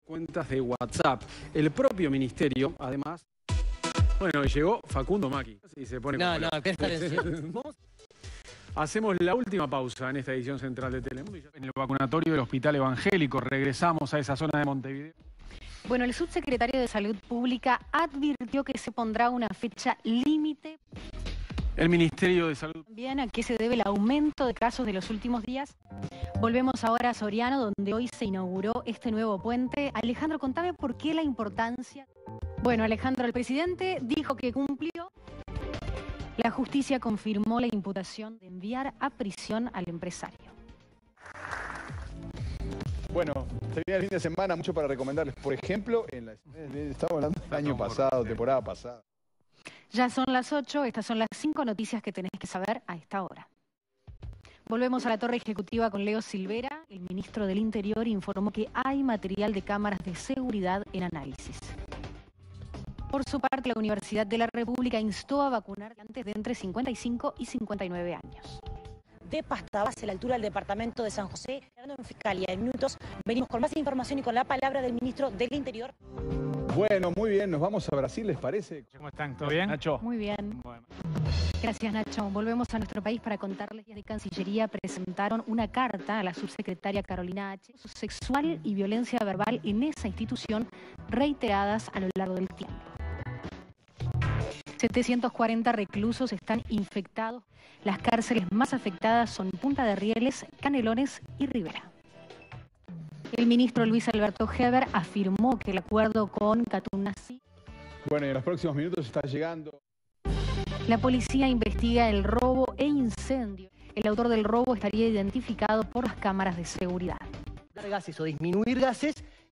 Cuentas de WhatsApp. El propio ministerio, además, bueno, llegó Facundo Macchi y se pone No, presta atención. Hacemos la última pausa en esta edición central de Telemundo. En el vacunatorio del Hospital Evangélico regresamos a esa zona de Montevideo. Bueno, el subsecretario de Salud Pública advirtió que se pondrá una fecha límite. El Ministerio de Salud. También a qué se debe el aumento de casos de los últimos días. Volvemos ahora a Soriano, donde hoy se inauguró este nuevo puente. Alejandro, contame por qué la importancia. Bueno, Alejandro, el presidente dijo que cumplió. La justicia confirmó la imputación de enviar a prisión al empresario. Bueno, se viene el fin de semana, mucho para recomendarles. Por ejemplo, estamos hablando del año pasado, temporada pasada. Ya son las 8, estas son las 5 noticias que tenés que saber a esta hora. Volvemos a la torre ejecutiva con Leo Silvera. El ministro del Interior informó que hay material de cámaras de seguridad en análisis. Por su parte, la Universidad de la República instó a vacunar antes de entre 55 y 59 años. De Pastabas, a la altura del departamento de San José, en Fiscalía. En minutos venimos con más información y con la palabra del ministro del Interior. Bueno, muy bien, nos vamos a Brasil, ¿les parece? ¿Cómo están? ¿Todo bien? Nacho. Muy bien. Bueno. Gracias, Nacho. Volvemos a nuestro país para contarles que de Cancillería presentaron una carta a la subsecretaria Carolina H. Sexual y violencia verbal en esa institución reiteradas a lo largo del tiempo. 740 reclusos están infectados. Las cárceles más afectadas son Punta de Rieles, Canelones y Rivera. El ministro Luis Alberto Heber afirmó que el acuerdo con Catunasi. Bueno, y en los próximos minutos está llegando. La policía investiga el robo e incendio. El autor del robo estaría identificado por las cámaras de seguridad. Gases o disminuir gases